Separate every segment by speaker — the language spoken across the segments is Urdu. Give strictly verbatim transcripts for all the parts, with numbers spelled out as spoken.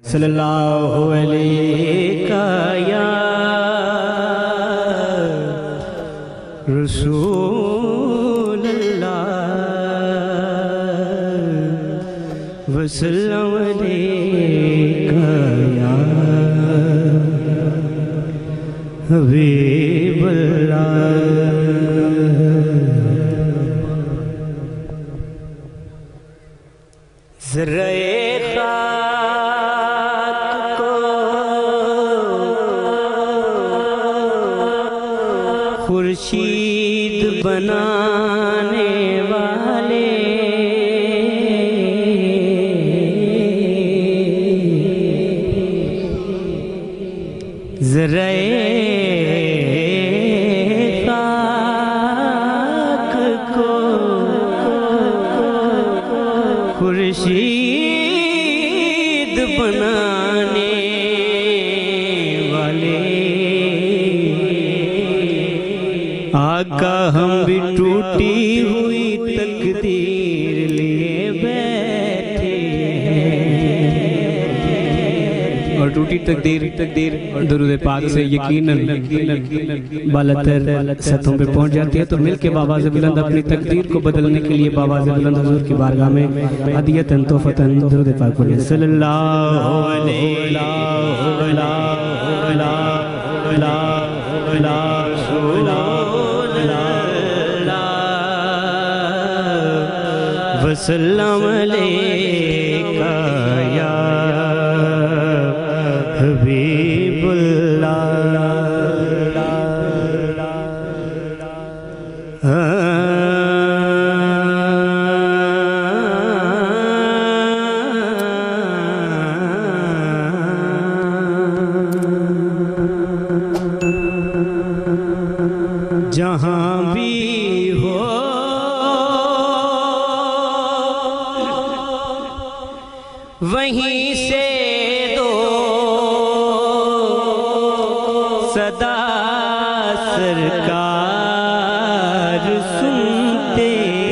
Speaker 1: صلی اللہ علیہ یا رسول اللہ وسلم علیہ یا حبیب اللہ۔ ذرائے خاک کو خورشید بنانے والے ذرائے خاک کو خورشید بنانے والے آقا ہم بھی ٹوٹی ہوئی تقدیر لیے بیٹھے ہیں، اور ٹوٹی تقدیر تقدیر درود پاک سے یقیناً بالاتر سطحوں پہ پہنچ جاتی ہے، تو مل کے بآواز بلند اپنی تقدیر کو بدلنے کے لیے بآواز بلند حضور کی بارگاہ میں ہدیتاً تحفتاً درود پاک پڑھیں۔ صلی اللہ علیہ وسلم علیکہ یا حبیب اللہ۔ جہاں بھی ہو وہیں سے دو صدا سرکار سنتے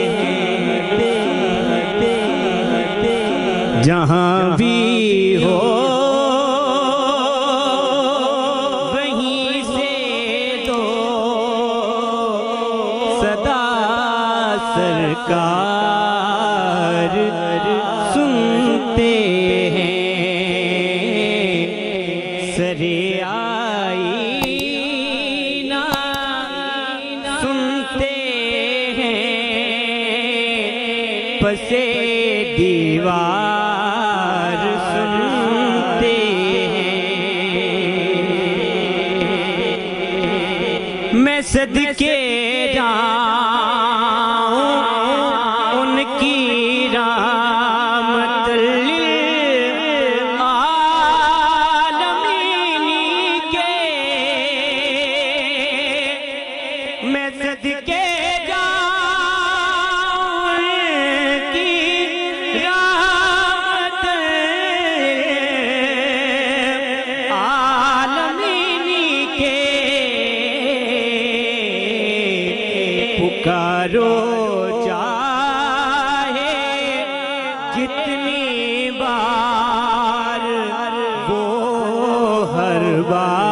Speaker 1: ہیں، جہاں بھی ہو وہیں سے دو صدا سرکار سنتے ہیں، سرے آئینہ سنتے ہیں، پسے دیوار سنتے ہیں۔ میں صدقے جاؤں ان کی رحمت للعالمین کے، میں صدقے جاؤں ان کی رحمت للعالمین کے، پکارو چاہے جتنی بار وہ ہر بار